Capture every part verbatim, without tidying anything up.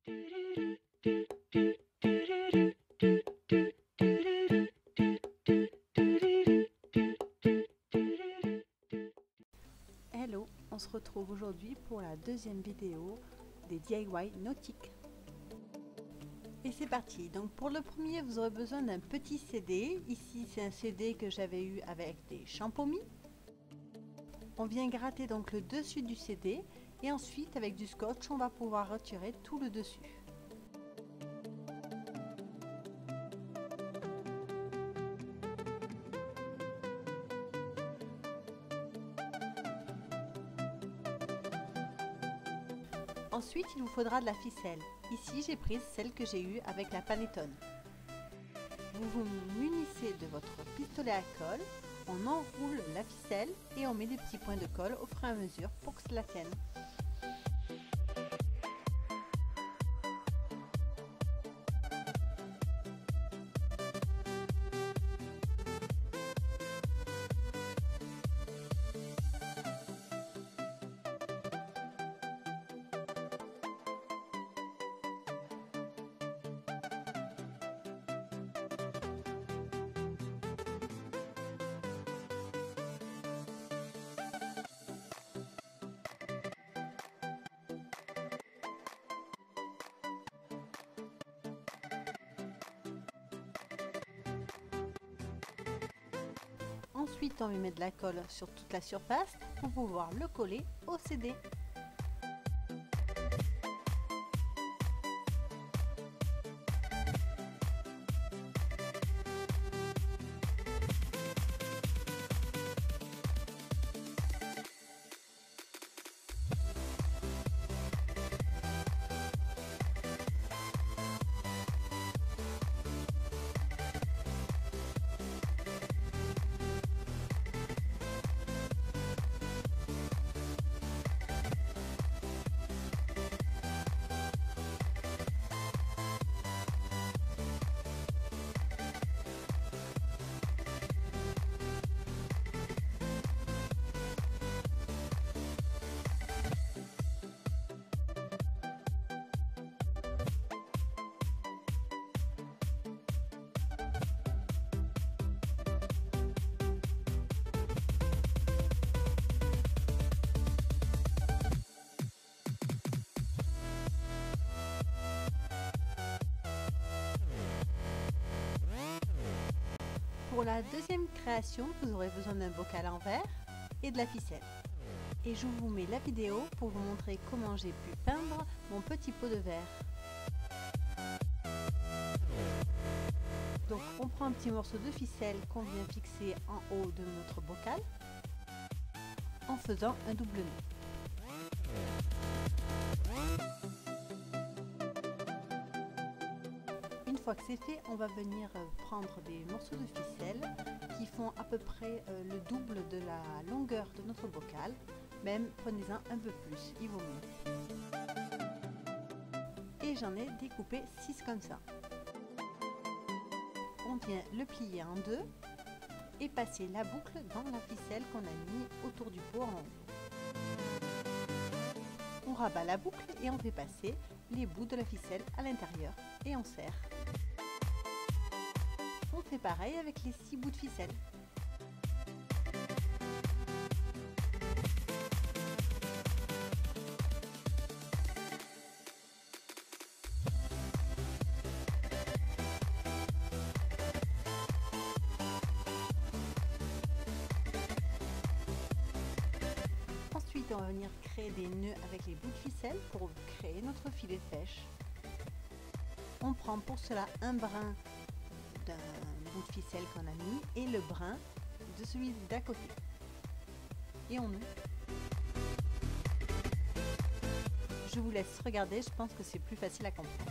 Hello, on se retrouve aujourd'hui pour la deuxième vidéo des D I Y nautiques. Et c'est parti. Donc pour le premier, vous aurez besoin d'un petit C D. Ici, c'est un C D que j'avais eu avec des champomis. On vient gratter donc le dessus du C D et ensuite avec du scotch, on va pouvoir retirer tout le dessus. Ensuite, il vous faudra de la ficelle. Ici, j'ai pris celle que j'ai eue avec la Panettone. Vous vous munissez de votre pistolet à colle, on enroule la ficelle et on met des petits points de colle au fur et à mesure pour que cela tienne. Ensuite, on va mettre de la colle sur toute la surface pour pouvoir le coller au C D. Pour la deuxième création, vous aurez besoin d'un bocal en verre et de la ficelle. Et je vous mets la vidéo pour vous montrer comment j'ai pu peindre mon petit pot de verre. Donc on prend un petit morceau de ficelle qu'on vient fixer en haut de notre bocal en faisant un double nœud. Une fois que c'est fait, on va venir prendre des morceaux de ficelle qui font à peu près le double de la longueur de notre bocal. Même prenez-en un peu plus, il vaut mieux. Et j'en ai découpé six comme ça. On vient le plier en deux et passer la boucle dans la ficelle qu'on a mis autour du pot en haut. On rabat la boucle et on fait passer les bouts de la ficelle à l'intérieur et on serre. On fait pareil avec les six bouts de ficelle. Ensuite, on va venir créer des nœuds avec les bouts de ficelle pour créer notre filet de pêche. On prend pour cela un brin d'un bout de ficelle qu'on a mis et le brin de celui d'à côté. Et on noue. Je vous laisse regarder, je pense que c'est plus facile à comprendre.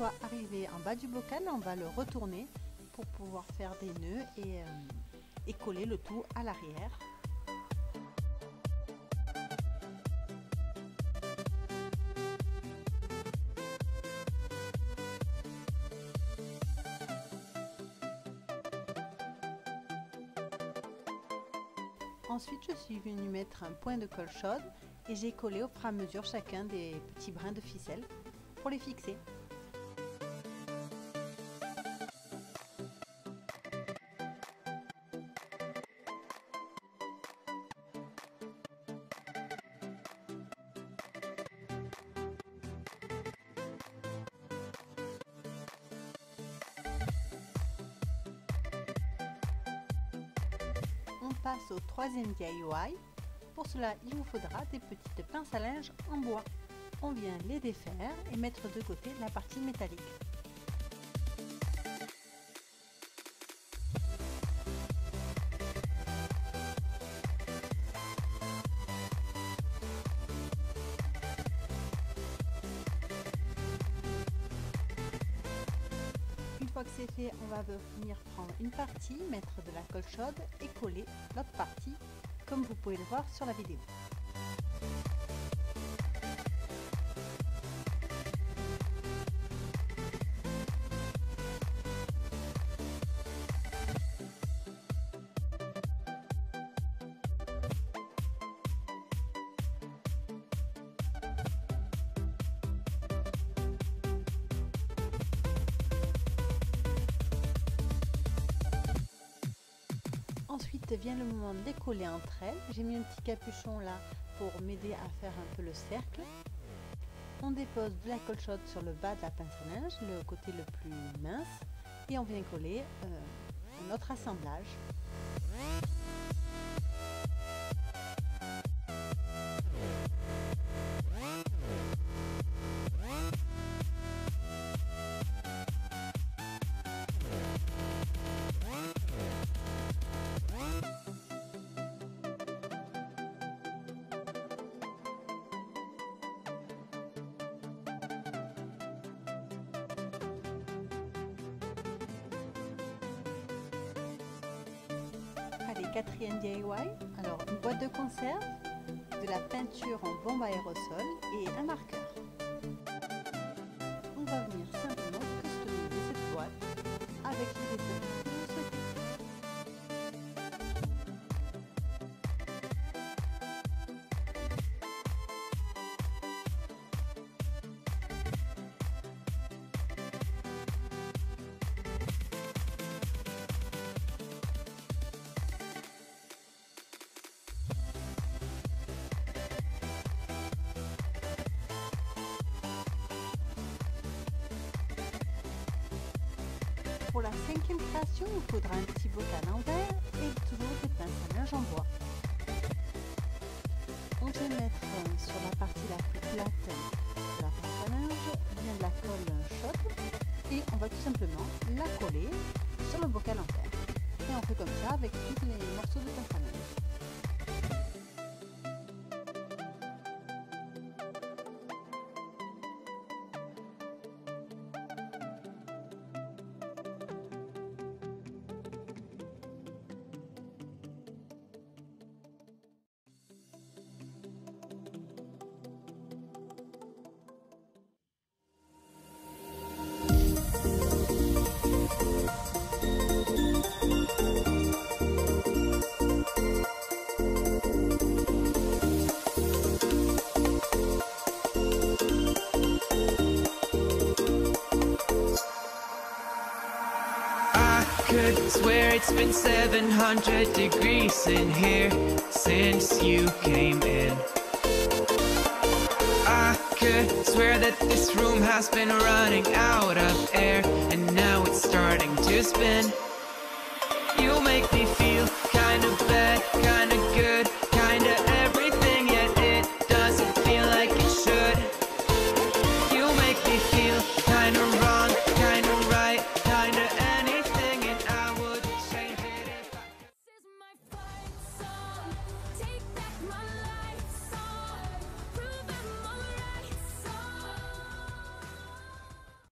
fois arrivé en bas du bocal, on va le retourner pour pouvoir faire des nœuds et, euh, et coller le tout à l'arrière. Ensuite, je suis venue mettre un point de colle chaude et j'ai collé au fur et à mesure chacun des petits brins de ficelle pour les fixer. On passe au troisième D I Y. Pour cela, il vous faudra des petites pinces à linge en bois. On vient les défaire et mettre de côté la partie métallique. Une fois que c'est fait, on va venir prendre une partie, mettre de la colle chaude et coller l'autre partie, comme vous pouvez le voir sur la vidéo. Ensuite vient le moment de les coller entre elles. J'ai mis un petit capuchon là pour m'aider à faire un peu le cercle. On dépose de la colle chaude sur le bas de la pince à linge, le côté le plus mince, et on vient coller euh, un autre assemblage. Allez, quatrième D I Y, alors une boîte de conserve, de la peinture en bombe à aérosol et un marqueur. On va venir simplement customiser cette boîte avec les détails que vous souhaitez. Pour la cinquième création, il faudra un petit bocal en verre et toujours des pinces à linge en bois. On va mettre sur la partie la plus plate de la pince à linge bien de la colle chaude et on va tout simplement la coller sur le bocal en verre. Et on fait comme ça avec tous les morceaux de pince à linge. Could swear it's been seven hundred degrees in here since you came in. I could swear that this room has been running out of air and now it's starting to spin. You make me feel kind of bad, kind of good.